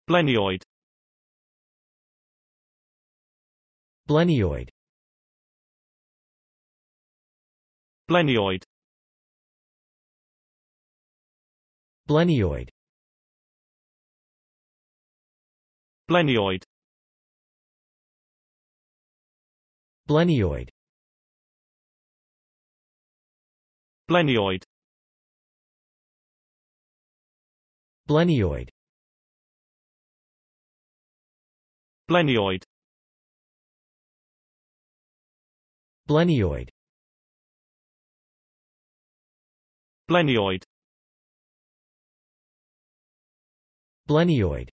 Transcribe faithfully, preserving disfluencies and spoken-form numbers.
Blenioid. Blenioid. Blenioid. Blenioid. Blenioid. Blenioid. Blenioid. Blenioid. Blenioid. Blenioid. Blenioid. Blenioid.